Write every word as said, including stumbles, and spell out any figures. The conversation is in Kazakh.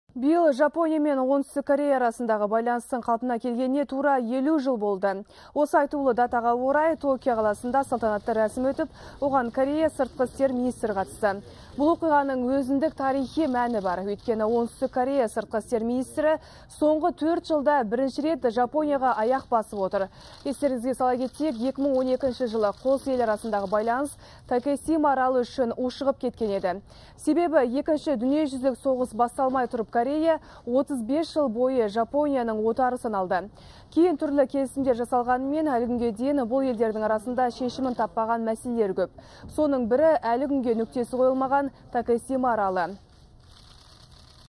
Биыл Жапония мен Оңтүстік Корея арасындағы байланыстың қалпына келгеніне тура елу жыл болды. Осы айтулы датаға орай Токио қаласында салтанатты рәсім өтіп, оған Корея сыртқы істер министрі қатысты. Бұл оқиғаның өзіндік тарихи мәні бар. Өйткені Оңтүстік Корея сыртқы істер министрі соңғы төрт жылда бірінші рет Жапонияға аяқ басып отыр. Естеріңізге сала кетсек, екі мың он екінші жылы қос ел арасындағы байланыс Такесима аралы үшін ушығып кеткен еді. Себебі екінші дүниежүзілік соғыс басталмай тұрып Корея отыз бес жыл бойы Жапонияның отары саналды. Кейін түрлі келісімдер жасалғанымен әлі күнге дейін бұл елдердің арасында шешімін таппаған мәселелер көп. Соның бірі әлі күнге нүктесі қойылмаған Такесима аралы.